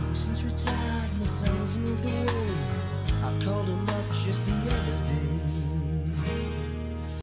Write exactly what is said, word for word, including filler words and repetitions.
Since retired, my son's moved away. I called him up just the other day.